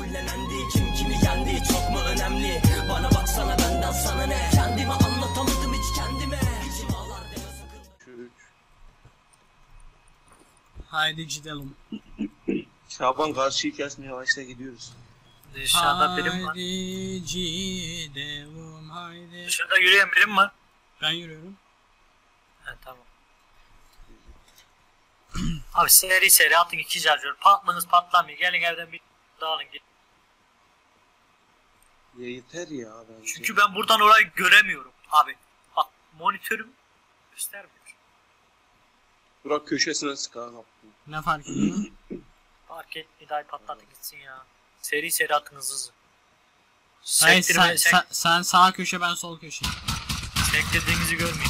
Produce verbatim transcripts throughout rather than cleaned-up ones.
kabullenendi. Kim kimi yendi çok mu önemli? Bana baksana benden sana ne? Kendimi anlatamadım hiç kendime. İçim ağlar deme sakın. Haydi gidelim. Şaban karşıyı kesmeye başla gidiyoruz. Dışarıda birim var. Haydi gidelim haydi. Dışarıda yürüyen birim var. Ben yürüyorum. He tamam. Abi seri seri atın iki şarjör. Patlığınız patlamıyor. Gelin evden bir dağılın git. Ya yeter ya bence. Çünkü ben buradan orayı göremiyorum abi. Bak monitörüm göstermiyor. Burak köşesine sıkalım. Ne fark ediyor? Fark et bir daha patlatın gitsin ya. Seri seri atın hızlı hızlı. Hayır, Sektirme, sen, sek, sen, sen sağ köşe ben sol köşe. sektirdiğinizi görmeyin.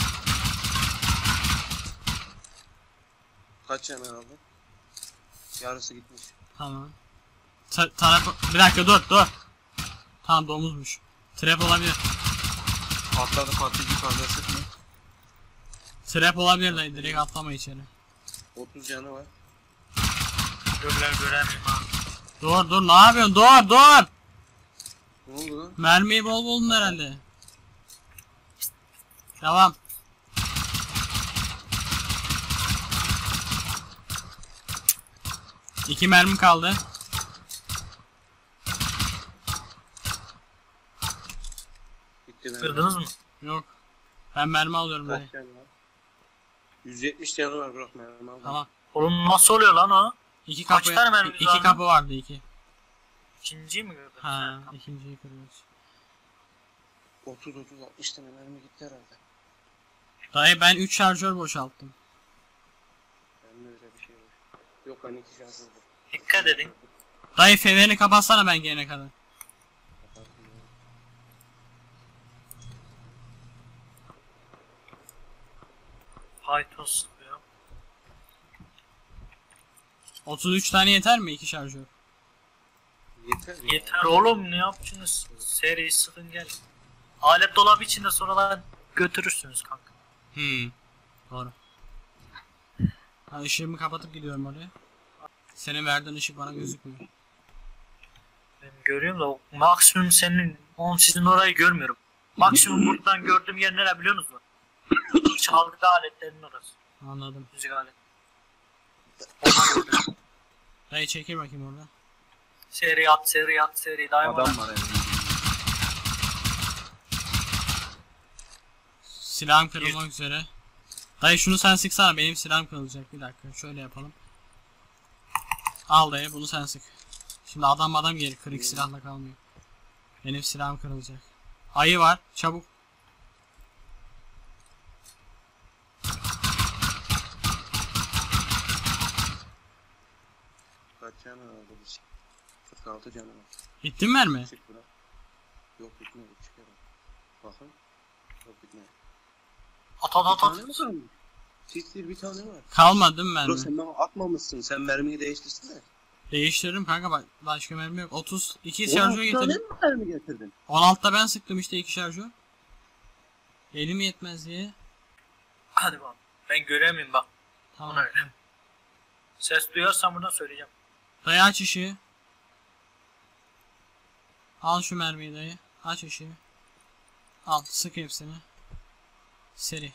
Kaç yana aldın? Yarısı gitmiş. Tamam. Ta taraf bir dakika dur dur. Tamam domuzmuş. Trap olabilir. Patladı patlayıcı fazla sıkma. Trap olabilir dayı direkt atlama içeri. otuz canı var. Görler göremiyorum abi. Dur dur ne yapıyorsun dur dur. Ne oldu lan? Mermiyi bol buldun herhalde. Devam. İki mermi kaldı. Bitti ben. Kırdınız mı? Yok. Ben mermi alıyorum Kaç dayı. canı var? yüz yetmiş canı var Burak mermi aldım. Tamam. Oğlum nasıl oluyor lan o? İki Kaç kapı, tane mermimiz iki var lan? kapı vardı iki. İkinciyi mi kırdın? Ha, ikinciyi kırıyoruz. otuz otuz altmış tane mermi gitti herhalde. Dayı ben üç şarjör boşalttım. Ben de öyle bir şey var. Yok hani iki şans oldu. Dikkat edin. Dayı fenerini kapatsana ben gelene kadar. Haytos ya. otuz üç tane yeter mi iki şarjör? Yeter ya. Yeter oğlum ne yapacaksınız? Seri sıkın gel. Alet dolabı içinde sonradan götürürsünüz kanka. Hmm. Doğru. Ha, ışığımı kapatıp gidiyorum oraya. Senin verdiğin ışık bana gözükmüyor. Ben görüyorum da o maksimum senin on sizin orayı görmüyorum. Maksimum buradan gördüğüm yer nere biliyor musunuz? Çalgı aletlerinin orası. Anladım. Müzik alet. Dayı çekil bakayım orada. Seri at seri at seri daima. Adam var evde. Silahım kırılmak üzere. Dayı şunu sen sıksana benim silahım kırılacak bir dakika şöyle yapalım. Al dayı bunu sen sık. Şimdi adam adam gelir kırık silahla kalmıyor. Benim silahım kırılacak. Ayı var çabuk. Kaç canı var bu şey? kırk altı canı var. Bitti mi mermi? Çık Burak. Yok bitmedi çıkarım. Bakın. Yok bitmedi. At at Bir at tane at. mi kalmış? Siktir bir tane var. Kalmadı değil mi mermi? Burak sen bana atmamışsın. Sen mermiyi değiştirsene. Değiştiririm kanka bak başka mermi yok. otuz iki on şarjör altı tane getirdim. mi mermi getirdin? on altıda ben sıktım işte iki şarjör. Elim yetmez diye. Hadi bak. Ben göremiyorum bak. Tamam. Ona göre. Ses duyarsam buradan söyleyeceğim. Dayı aç ışığı. Al şu mermiyi dayı. Aç ışığı. Al sık hepsini. Seri.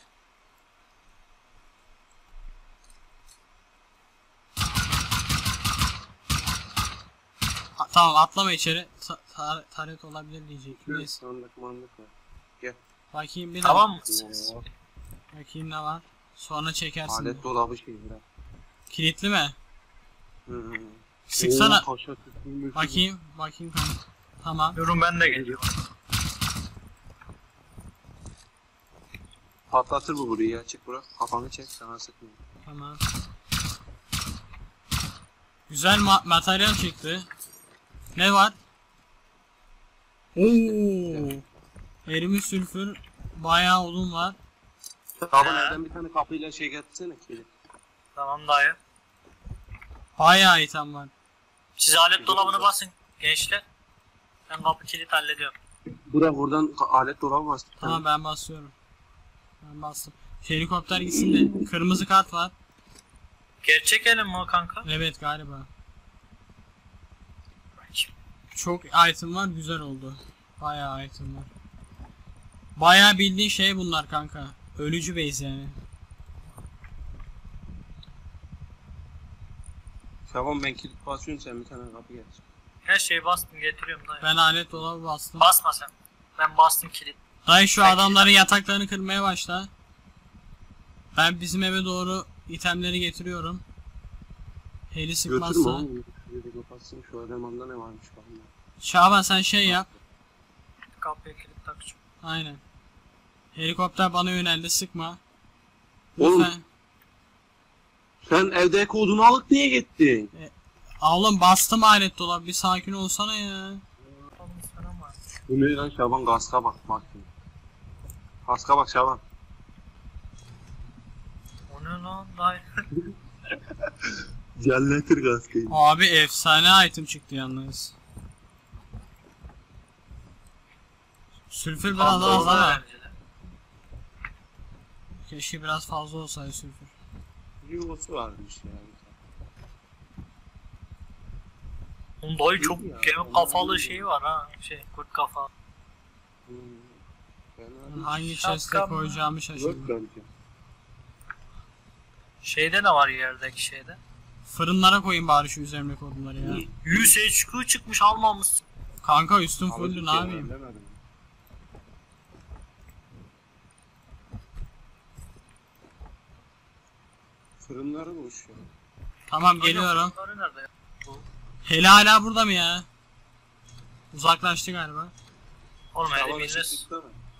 Ha, tamam atlama içeri. Ta tar taret olabilir diyecek. Neyse. Sandık mandık var. Gel. Bakayım bir Tamam daha. mı ses? Oo, Bakayım ne var. Sonra çekersin. alet dolabı şey Burak. Kilitli mi? Hı hı. Sıksana. Oo, taşa tutulmuş. Bakayım. Bakayım kanka. Tamam. Yorum ben de geliyor. Patlatır bu burayı ya. Çık Burak. Kafanı çek sana sıkmıyor. Tamam. Güzel ma materyal çıktı. Ne var? Oo. Erimiş sülfür. Bayağı odun var. Şaban evden bir tane kapıyla şey getirsene kilit. Tamam dayı. Bayağı item var. Siz alet dolabını basın gençler. Ben kapı kilit hallediyorum. Burak buradan ka- alet dolabı bastı. Tamam ben basıyorum. Ben bastım. Helikopter gitsin de. Kırmızı kart var. Gerçek elim mi o kanka? Evet galiba. Bakayım. çok item var, güzel oldu. Bayağı item var. Bayağı bildiğin şey bunlar kanka. Ölücü base yani. Tamam ben kilit basıyorum, sen bir tane kapı geç. Her şeyi bastım getiriyorum dayı. Ben alet dolabı bastım. Basma sen. Ben bastım kilit. Dayı şu Ben adamların yataklarını kırmaya başla. Ben bizim eve doğru itemleri getiriyorum. Heli Götürme sıkmazsa. oğlum. Şuraya bir kapatsın, şu elemanda ne varmış bakayım. Şaban sen şey yap. Kapıya kilit takacağım. Aynen. Helikopter bana yöneldi, sıkma. Oğlum. Lütfen. Sen evdeki odunu alıp niye gittin? Oğlum bastım alet dolabı, bir sakin olsana ya. Oğlum sana mı? Bu ne lan Şaban, kaska bak bak. Kaska bak Şaban. O ne lan dayı? Celletir kaskayı. Abi efsane item çıktı yalnız. Sülfür biraz Fazla az oldu ama. bence de. Keşke biraz fazla olsaydı sülfür. Yuvası varmış ya. Oğlum dayı çok Ya, gemi kafalı şey var ha. Şey kurt kafa. Hmm. Ben Fena hangi Şapka chest'e mı? koyacağımı değil. şaşırdım. Dört bence. Şeyde ne var yerdeki şeyde? Fırınlara koyayım bari şu üzerindeki odunları ya. yüz H Q çıkmış almamışsın. Kanka üstüm Alıcı fulldü, ne şey yapayım? ben demedim. Fırınları boş ya. Tamam geliyorum. Fırınları nerede ya? Heli hala burada mı ya? Uzaklaştı galiba. Oğlum Şaban elimizde ışık tutsana.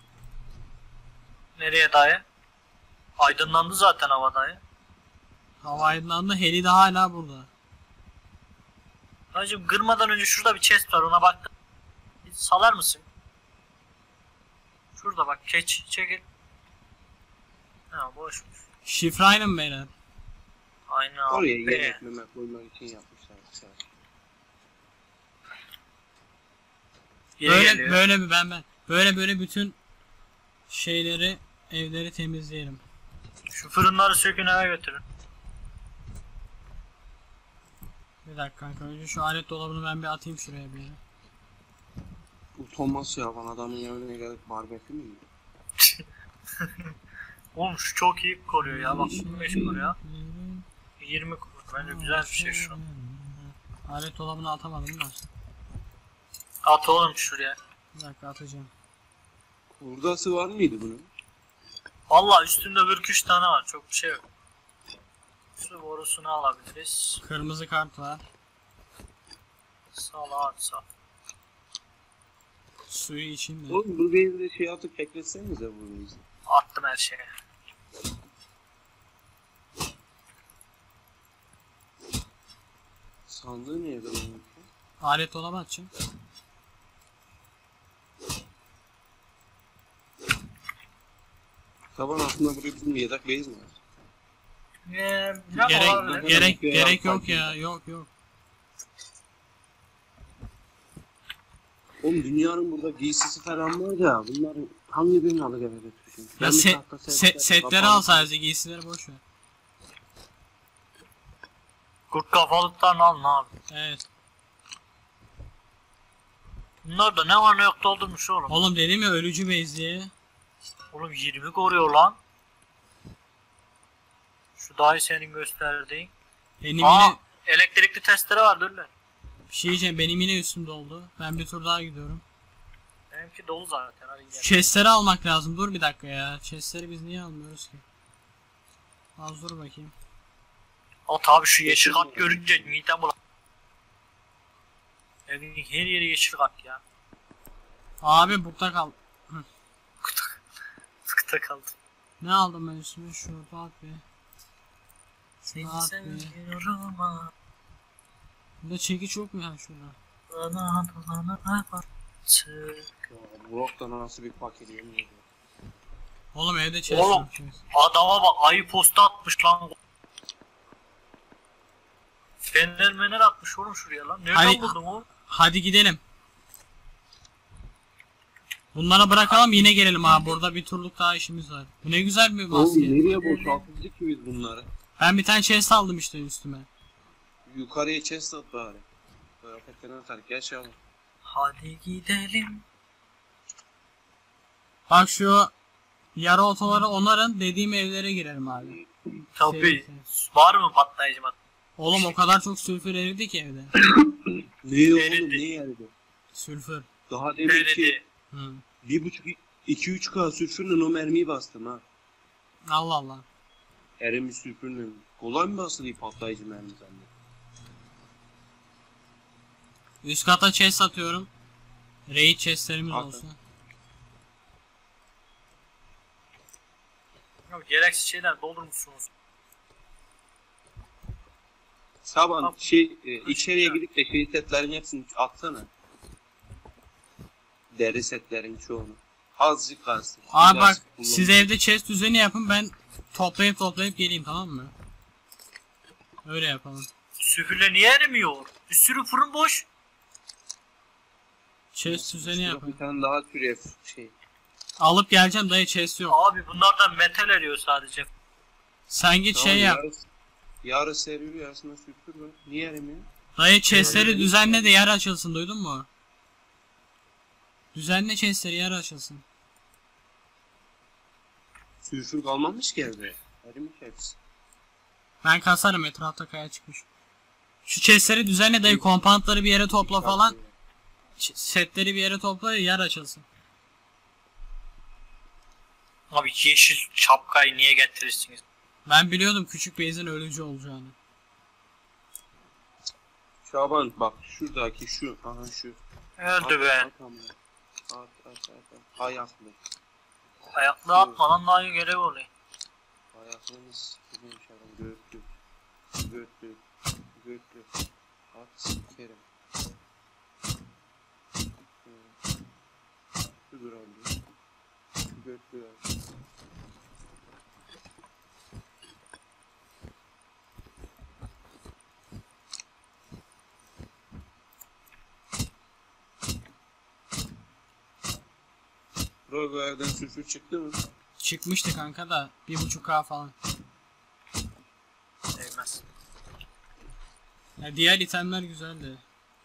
nereye dayı? Aydınlandı zaten hava dayı. Hava aydınlandı, heli de hala burada. Dayıcım kırmadan önce şurada bir chest var, ona bak. Bir salar mısın? Şurada bak, keç çekil. Ha boşmuş. Şifre aynı mı beyler? Aynen Oraya abi. yemek memek koymak için yapmışlar. Güzel. Yine Böyle geliyor. böyle bir ben ben. Böyle böyle bütün şeyleri, evleri temizleyelim. Şu fırınları sökün eve götürün. Bir dakika kanka, önce şu alet dolabını ben bir atayım şuraya bir yere. Utanmaz ya, bana adamın yanına gelip barbekü mü yiyor? Oğlum şu çok iyi koruyor ya, bak on beş koruyor. yirmi koruyor, bence güzel bir şey şu. Alet dolabını atamadım da. At oğlum şuraya. Bir dakika atacağım. Hurdası var mıydı bunun? Valla üstünde kırk üç tane var, çok bir şey yok. Su borusunu alabiliriz. Kırmızı kart var. Sağ ol, at sağ. Suyu içeyim de. Oğlum bu beyazı şey atıp bekletsenize bunu. Attım her şeye. Sandığı niye böyle olmuş? Alet dolabı açacağım. Taban aslında buraya bizim yedek base mi var? Ee, ne Gerek var? gerek Ya, gerek yok fark ya. Yok yok. Oğlum dünyanın burada giysisi falan var ya, bunların hangi birini alıp eve götüreceğim? Ya set, set, setleri al sadece, giysileri boş ver. Kurt kafalıktan al ne abi? Evet. Bunlar da ne var ne yok doldurmuş oğlum. Oğlum dedim ya ölücü base diye. Oğlum yirmi koruyor lan. Şu dahi senin gösterdiğin. Benim Aa, yine elektrikli testere var dur lan. bir şey diyeceğim, benim yine üstüm doldu. Ben bir tur daha gidiyorum. Benimki dolu zaten, hadi gel. Chestleri almak lazım. Dur bir dakika ya. Chestleri biz niye almıyoruz ki? Az dur bakayım. At abi şu yeşil kat görünce midem bulan. Evin her yeri yeşil kat ya. Abi burada kal. Sıkıta kaldım. Ne aldım ben üstüme? Şurada at be. Seni Abi. seviyorum ha. Burada çekiç yok mu ya şurada? Bana dolana bak. Burak da nasıl bir paket yemin ediyorum. Oğlum evde chest Oğlum. yok. chest. Adama bak, ayı posta atmış lan. Fener mener atmış oğlum şuraya lan. Nereden Hani- buldun o? Hadi gidelim. Bunlara bırakalım, yine gelelim abi. Burada bir turluk daha işimiz var. Bu ne güzel bir Oğlum maske. nereye boşalttık ki biz bunları? Ben bir tane chest aldım işte üstüme. Yukarıya chest at bari. Kıyafetlerini atar. Geç yavrum. Hadi gidelim. Bak şu yarı otoları onarın, dediğim evlere girelim abi. Tabii. Şey- Var mı patlayıcı madde? Oğlum o kadar çok sülfür eridi ki evde. Ne oğlum Eridi. ne yerdi? Sülfür. Daha demin ki Eridi. Hı. bir buçuk iki üç K sülfürle o mermiyi bastım ha. Allah Allah. Erimiş sülfürle. Kolay mı basılayım patlayıcı mermi sende? Üst kata chest atıyorum. Raid chestlerimiz At. olsun. Yok, gereksiz şeyler doldurmuşsunuz. Saban Tamam. şey e, içeriye gidip de şey setlerin hepsini atsana. Deri setlerin çoğunu. Azıcık kalsın. Abi bak Birazcık kullan. siz evde chest düzeni yapın, ben toplayıp toplayıp geleyim, tamam mı? Öyle yapalım. Süpürle niye erimiyor? Bir sürü fırın boş. Chest düzeni Şurada yapın. bir tane daha türev şey. Alıp geleceğim dayı, chest yok. Abi bunlardan metal eriyor sadece. Sen git şey yap. Yarı, yarı serili yarısında sülfür var. Niye erimiyor? Dayı chestleri düzenle de yer açılsın, duydun mu? Düzenle chestleri, yer açılsın. Sülfür kalmamış ki evde. Erimiş hepsi. Ben kasarım, etrafta kaya çıkmış. Şu chestleri düzenle dayı, kompantları bir yere topla falan. Ç- Setleri bir yere topla, yer açılsın. Abi yeşil şapkayı niye getirirsiniz? Ben biliyordum küçük base'in ölücü olacağını. Şaban bak şuradaki şu. Aha şu. Öldü be. At, at, at, at, at, at. Ayaklı. Ayaklı atmadan daha iyi görev oluyor. Ayaklığınız sizin şaban. Göğütlü. Göğütlü. Göğütlü. At sikerim. Şu duralım. Göğütlü. Bro bu evden sülfür çıktı mı? Çıkmıştı kanka da bir buçuk K falan. Değmez. Ya diğer itemler güzeldi.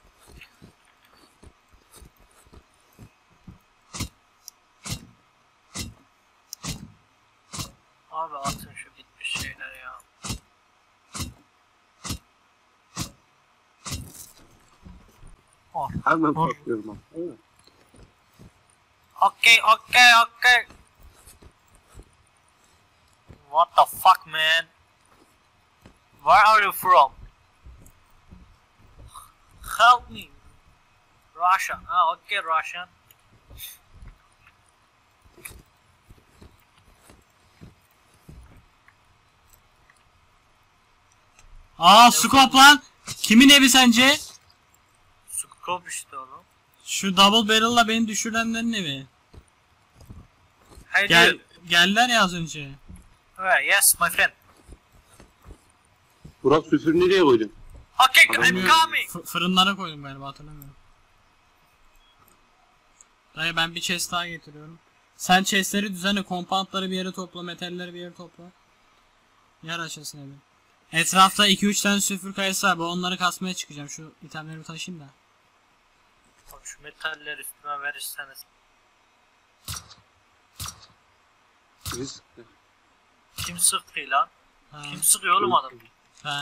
Abi atın şu bitmiş şeyler ya. Oh. Hemen Dur. patlıyorum ama. Değil mi? Okay, okay, okay. What the fuck, man? Where are you from? Help me. Russia. Ah, okay, Russian. Aa scope lan! Kimin evi sence? Scope işte oğlum. Şu double barrel'la beni düşürenlerin evi. Hey Gel, dude. geldiler ya az önce. Oh, yes, my friend. Burak sülfür nereye koydun? Okay, I'm Bilmiyorum. coming. F- fırınlara koydum galiba, hatırlamıyorum. Dayı ben bir chest daha getiriyorum. Sen chestleri düzenle, kompantları bir yere topla, metalleri bir yere topla. Yer açılsın evi. Etrafta iki üç tane sülfür kayası var. Ben onları kasmaya çıkacağım. Şu itemleri taşıyayım da. Abi şu metaller üstüme verirseniz. Risk. Kim sıktı lan? Ha, Kim sıkıyor oğlum adam? ha.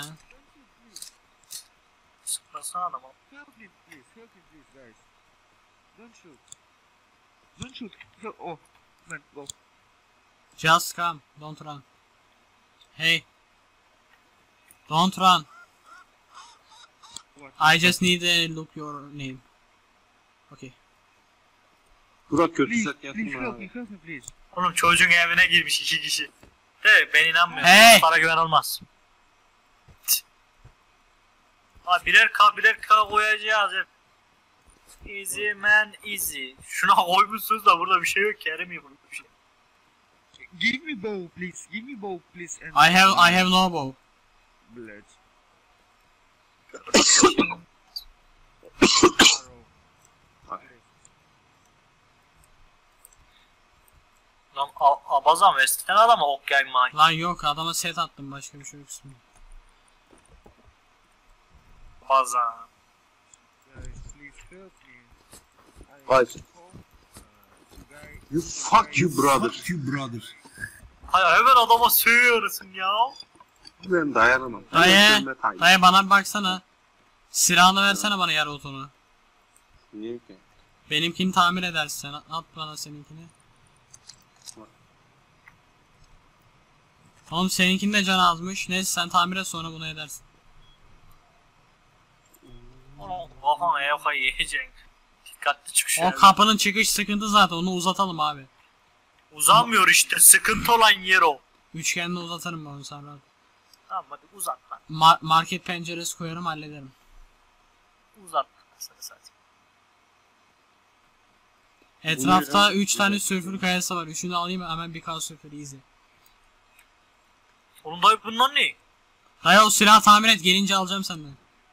Sıkmasana adam. Help me, please. Help me, please, guys. Don't shoot. Don't shoot. Help. Oh, man, go. Just come. Don't run. Hey. Don't run. What? I just need to look your name. Okay. Burak kötü Please, set please yapma help me, abi. help me, please. Oğlum çocuğun evine girmiş iki kişi. De ben inanmıyorum. Hey! Para güven olmaz. Tch. Abi birer K birer K koyacağız hep. Easy man easy. Şuna koymuşsunuz da burada bir şey yok ki. Eremiyor burada bir şey. Give me bow, please. Give me bow, please. And I have I have no bow. blood. Lan a- abazan versene adama ok yaymayı. Lan yok, adama set attım, başka bir şey yok üstünde. Abazan. Guys, please help me. Guys. You fuck you brother. Fuck you brother. Hayır hemen adama sövüyorsun ya. Ben dayanamam. Dayı, Ben de tay- dayı bana bir baksana. Silahını versene bana yarı otonu. Niye ki? Benimkini tamir edersin sen. At bana seninkini. Oğlum seninkinin de can azmış. Neyse sen tamir et sonra bunu edersin. Oğlum kafana yaka yiyeceksin. Dikkatli çık şöyle. O kapının çıkış sıkıntı zaten onu uzatalım abi. Uzanmıyor işte sıkıntı olan yer o. Üçgenle uzatırım ben onu sonra. Tamam hadi uzat lan. Mar market penceresi koyarım hallederim. Uzat lan sana zaten. Etrafta üç tane sülfür kayası var. Üçünü alayım hemen bir kan sülfür easy. Oğlum dayı bunlar ne? Dayı o silahı tamir et gelince alacağım senden.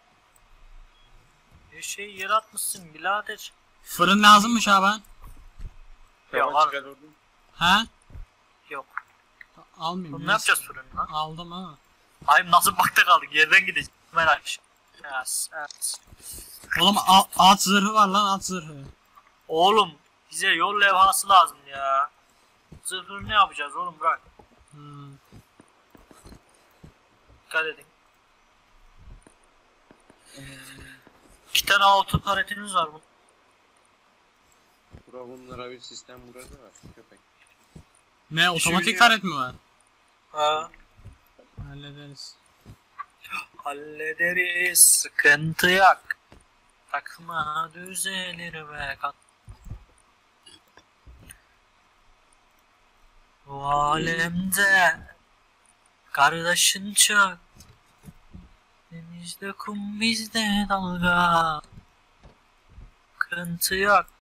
Bir şey yer atmışsın birader. Fırın lazım mı Şaban? Ya Tamam, var. çıkar oradan. Ha? Yok. Almayayım. Bunu ne neyse. yapacağız fırınla? Aldım ha. Hayır nasıl bakta kaldık yerden gideceğiz. Merak etme. Yes, yes. Oğlum a- at zırhı var lan at zırhı. Oğlum bize yol levhası lazım ya. Zırhını ne yapacağız oğlum bırak. Hmm. Dikkat edin. İki tane altın taretiniz var bu. Bura bunlara bir sistem burada var. Köpek. Ne otomatik şey- taret mi var? Ha. Hallederiz. Hallederiz sıkıntı yok. Takma düzelir ve kat. Bu alemde kardeşin çok. Denizde kum bizde dalga. Sıkıntı yok.